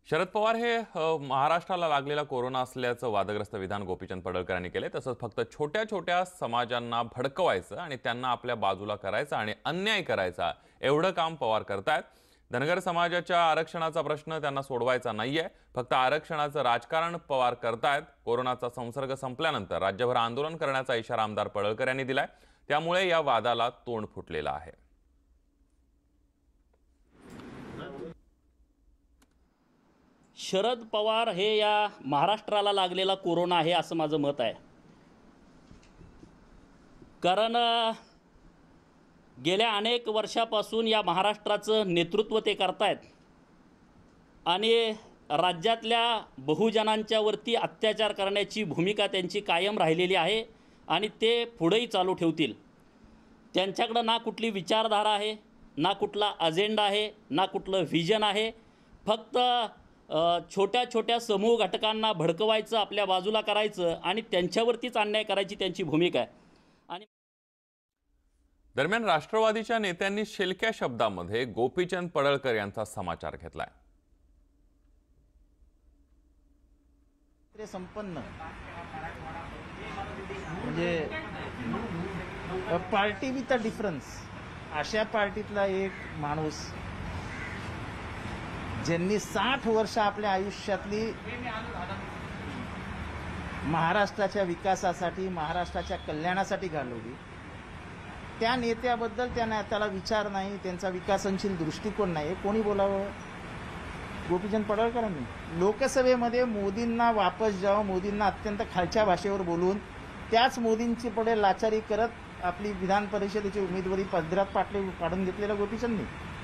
शरद पवार हे महाराष्ट्राला लागलेला कोरोना असल्याचं वादग्रस्त विधान गोपीचंद पडळकर यांनी केले। तसंच फक्त छोट्या छोट्या समाजांना भडकवायचं आणि त्यांना आपल्या बाजूला करायचं आणि अन्याय करायचा एवढं काम पवार करतायत। धनगर समाजाच्या आरक्षणाचा प्रश्न त्यांना सोडवायचा नाहीये, फक्त आरक्षणाचं राजकारण पवार करतायत। कोरोनाचा संसर्ग संपल्यानंतर राज्यभर आंदोलन करण्याचा इशारा आमदार पडळकर यांनी दिलाय, त्यामुळे या वादाला तोंड फुटलेलं आहे। शरद पवार हे या महाराष्ट्राला लागलेला कोरोना आहे असं माझं मत आहे। कारण गेल्या अनेक वर्षापासून या महाराष्ट्राचं नेतृत्व ते करतायत आणि राज्यातल्या बहुजनांच्या वरती अत्याचार करण्याची भूमिका त्यांची कायम राहिलेली आहे आणि ते पुढेही चालू ठेवतील। त्यांच्याकडे ना कुठली विचारधारा आहे, ना कुठला अजेंडा आहे, ना कुठलं व्हिजन आहे। फक्त छोट्या छोट्या समूह घटकांना भडकवायचं, आपल्या बाजूला करायचं आणि त्यांच्यावरतीच अन्याय करायची त्यांची भूमिका आहे। आणि दरम्यान राष्ट्रवादीच्या नेत्यांनी शिलक्या शब्दामध्ये गोपीचंद पडळकर यांचा समाचार घेतलाय। संपन्न म्हणजे पार्टी विथ अ डिफरन्स अशा पार्टीतला एक माणूस ज्यांनी 60 वर्ष आपल्या आयुष्यातली महाराष्ट्राच्या विकासासाठी, महाराष्ट्राच्या कल्याणासाठी घालवली, त्या नेत्याबद्दल त्याला विचार नाही, त्यांचा विकासनशील दृष्टिकोन नाही, कोणी बोलावं? गोपीचंद पडळकरांनी लोकसभेमध्ये मोदींना वापस जावं, मोदींना अत्यंत खालच्या भाषेवर बोलून त्याच मोदींची पुढे लाचारी करत आपली विधान परिषदेची उमेदवारी पदरात पाडून घेतलेल्या गोपीचंदनी।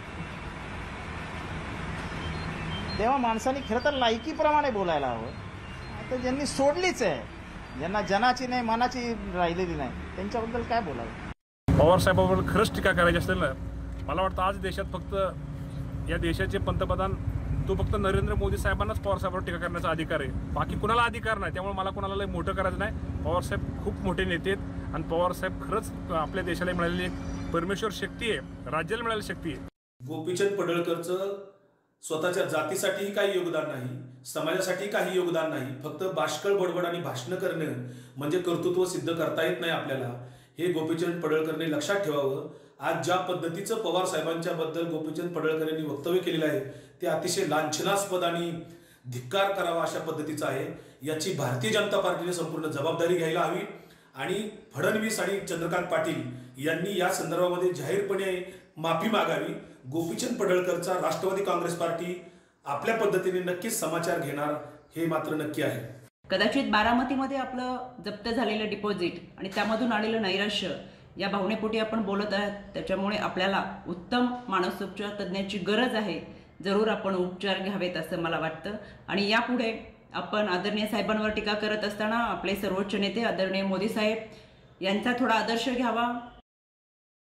तेव्हा माणसांनी खरं तर लायकीप्रमाणे बोलायला हवं। आता ज्यांनी सोडलीच आहे, ज्यांना जनाची नाही मनाची राहिलेली नाही, त्यांच्याबद्दल काय बोलावं? पवार साहेबांवर खरंच टीका करायची असेल ना, मला वाटतं आज देशात फक्त या देशाचे पंतप्रधान तो फक्त नरेंद्र मोदी साहेबांनाच पवार साहेबांवर टीका करण्याचा अधिकार आहे, बाकी कुणाला अधिकार नाही। त्यामुळे मला कुणाला मोठं करायचं नाही। पवार साहेब खूप मोठे नेते आहेत आणि पवार साहेब खरंच आपल्या देशाला मिळालेली एक परमेश्वर शक्ती आहे, राज्याला मिळालेली शक्ती आहे। गोपीचंद पडळकरचं स्वतःच्या जातीसाठी काही योगदान नाही, समाजासाठी काही योगदान नाही, फक्त बाष्कळ बडबड आणि भाषण करणं म्हणजे कर्तृत्व सिद्ध करता येत नाही आपल्याला, हे गोपीचंद पडळकरने लक्षात ठेवावं। आज ज्या पद्धतीचं पवार साहेबांच्या बद्दल गोपीचंद पडळकर यांनी वक्तव्य केलेलं आहे ते अतिशय लांछनास्पद आणि धिक्कार करावा अशा पद्धतीचं आहे। याची भारतीय जनता पार्टीने संपूर्ण जबाबदारी घ्यायला हवी आणि फडणवीस आणि चंद्रकांत पाटील यांनी या संदर्भामध्ये जाहीरपणे माफी मागावी। गोपीचंद पडळकरचा राष्ट्रवादी काँग्रेस पार्टी आपल्या पद्धतीने नक्कीच समाचार घेणार हे मात्र नक्की आहे। कदाचित बारामतीमध्ये आपलं जप्त झालेलं डिपॉझिट आणि त्यामधून आलेलं नैराश्य या भावनेपोटी आपण बोलत आहात, त्याच्यामुळे आपल्याला उत्तम मानसोपचार तज्ञाची गरज आहे। जरूर आपण उपचार घ्यावेत असं मला वाटतं आणि यापुढे आपण आदरणीय साहेबांवर टीका करत असताना आपले सर्वोच्च नेते आदरणीय मोदी साहेब यांचा थोडा आदर्श घ्यावा।